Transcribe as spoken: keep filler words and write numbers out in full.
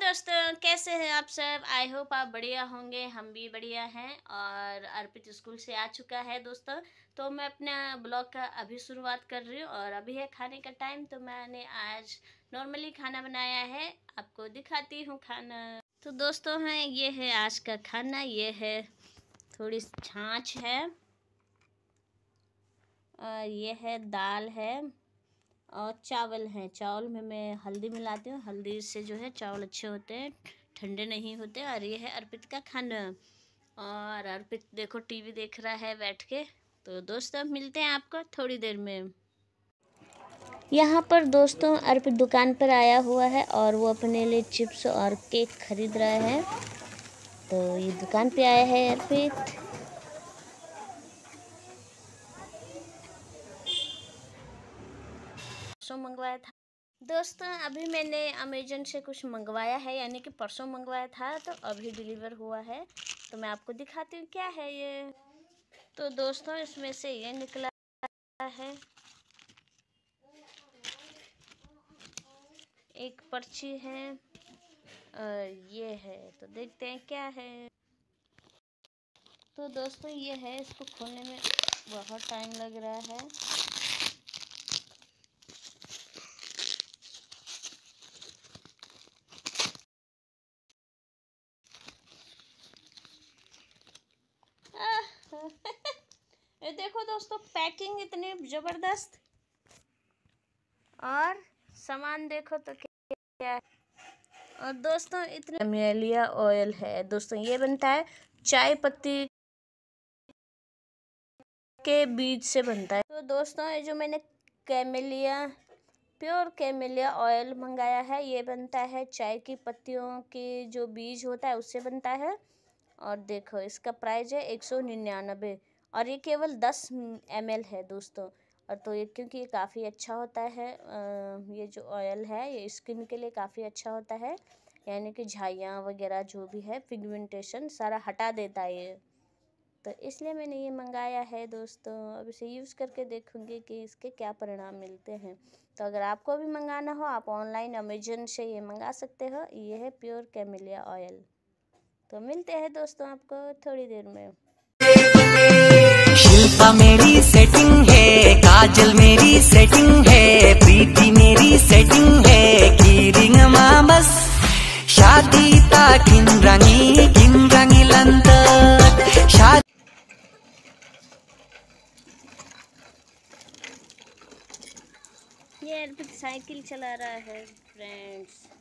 दोस्तों, कैसे हैं आप सब। आई होप आप बढ़िया होंगे, हम भी बढ़िया हैं। और अर्पित स्कूल से आ चुका है दोस्तों, तो मैं अपना ब्लॉग का अभी शुरुआत कर रही हूँ और अभी है खाने का टाइम। तो मैंने आज नॉर्मली खाना बनाया है, आपको दिखाती हूँ खाना। तो दोस्तों हैं, ये है आज का खाना। ये है थोड़ी छाछ है और ये है दाल है और चावल हैं। चावल में मैं हल्दी मिलाती हूँ, हल्दी से जो है चावल अच्छे होते हैं, ठंडे नहीं होते। और ये है अर्पित का खाना। और अर्पित देखो टीवी देख रहा है बैठ के। तो दोस्तों मिलते हैं आपको थोड़ी देर में। यहाँ पर दोस्तों अर्पित दुकान पर आया हुआ है और वो अपने लिए चिप्स और केक खरीद रहा है। तो ये दुकान पे आया है अर्पित। परसों मंगवाया था दोस्तों, अभी मैंने अमेजन से कुछ मंगवाया है, यानी कि परसों मंगवाया था, तो अभी डिलीवर हुआ है। तो मैं आपको दिखाती हूँ क्या है ये। तो दोस्तों इसमें से ये निकला है, एक पर्ची है और ये है। तो देखते हैं क्या है। तो दोस्तों ये है, इसको खोलने में बहुत टाइम लग रहा है। ये देखो दोस्तों, पैकिंग इतनी जबरदस्त और सामान देखो तो क्या है। और दोस्तों इतने कैमेलिया ऑयल है दोस्तों, ये बनता है चाय पत्ती के बीज से बनता है। तो दोस्तों ये जो मैंने कैमेलिया प्योर कैमेलिया ऑयल मंगाया है, ये बनता है चाय की पत्तियों की जो बीज होता है उससे बनता है। और देखो इसका प्राइस है एक सौ निन्यानबे और ये केवल दस एम एल है दोस्तों। और तो ये क्योंकि ये काफ़ी अच्छा होता है, ये जो ऑयल है ये स्किन के लिए काफ़ी अच्छा होता है, यानी कि झाइयाँ वगैरह जो भी है, पिगमेंटेशन सारा हटा देता है ये। तो इसलिए मैंने ये मंगाया है दोस्तों। अब इसे यूज़ करके देखूँगी कि इसके क्या परिणाम मिलते हैं। तो अगर आपको भी मंगाना हो, आप ऑनलाइन अमेजन से ये मंगा सकते हो। ये है प्योर कैमेलिया ऑयल। तो मिलते हैं दोस्तों आपको थोड़ी देर में। शिल्पा मेरी सेटिंग है, काजल मेरी सेटिंग है, प्रीति मेरी सेटिंग है, की रिंग मामस शादी ता किन रंगी किन रंगी लंत शादी। ये अर्पित साइकिल चला रहा है फ्रेंड्स।